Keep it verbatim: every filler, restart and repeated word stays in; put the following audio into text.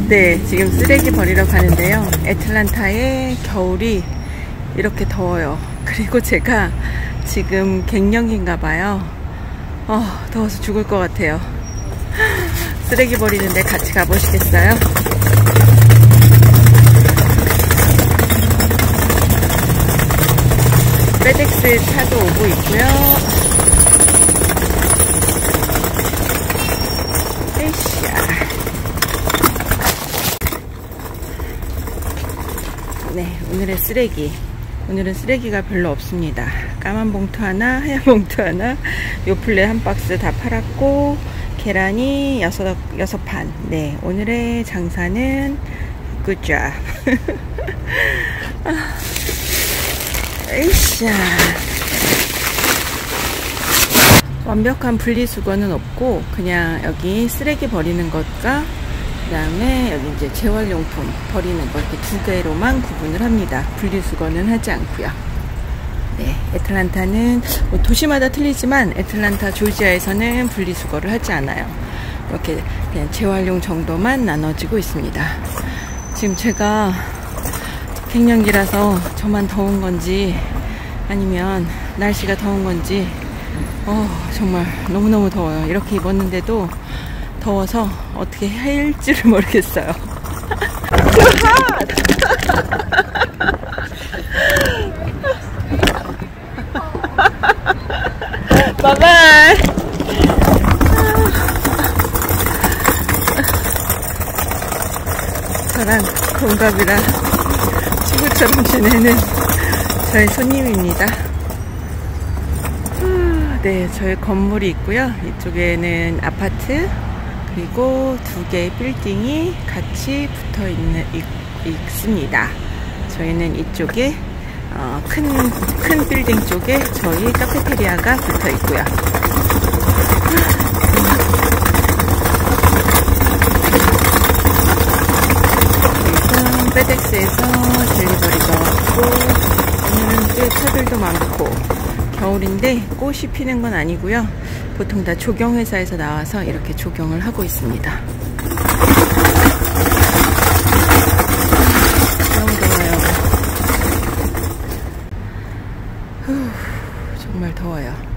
네, 지금 쓰레기 버리러 가는데요. 애틀란타의 겨울이 이렇게 더워요. 그리고 제가 지금 갱년기인가 봐요. 어, 더워서 죽을 것 같아요. 쓰레기 버리는데 같이 가보시겠어요? 페덱스 차도 오고 있고요. 에이씨야. 네, 오늘의 쓰레기. 오늘은 쓰레기가 별로 없습니다. 까만 봉투 하나, 하얀 봉투 하나, 요플레 한 박스 다 팔았고, 계란이 여섯, 여섯 판. 네, 오늘의 장사는 굿잡. 에이씨야. 완벽한 분리수거는 없고, 그냥 여기 쓰레기 버리는 것과 그 다음에 여기 이제 재활용품 버리는 것 이렇게 두 개로만 구분을 합니다. 분리수거는 하지 않고요. 네, 애틀란타는 뭐 도시마다 틀리지만 애틀란타 조지아에서는 분리수거를 하지 않아요. 이렇게 그냥 재활용 정도만 나눠지고 있습니다. 지금 제가 갱년기라서 저만 더운 건지 아니면 날씨가 더운 건지 어, 정말 너무너무 더워요. 이렇게 입었는데도 더워서 어떻게 할지를 모르겠어요. 바이바이. 저랑 동갑이라 친구처럼 지내는 저희 손님입니다. 네, 저희 건물이 있고요. 이쪽에는 아파트 그리고 두 개의 빌딩이 같이 붙어 있는, 있, 있습니다. 저희는 이쪽에 어, 큰, 큰 빌딩 쪽에 저희 카페테리아가 붙어 있고요. 그래서 페덱스에서 딜리버리가 왔고, 오늘은 꽤 차들도 많고, 겨울인데 꽃이 피는 건 아니고요. 보통 다 조경회사에서 나와서 이렇게 조경을 하고 있습니다. 너무 더워요. 후, 정말 더워요.